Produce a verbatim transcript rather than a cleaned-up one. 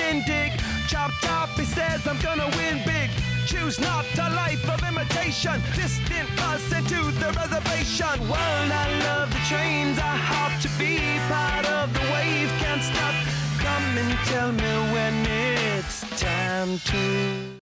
shindig. Chop top, he says I'm gonna win big. Choose not a life of imitation. Distant bus into the reservation. World, I love the trains. I hope to be part of the wave. Can't stop. Come and tell me when it's time to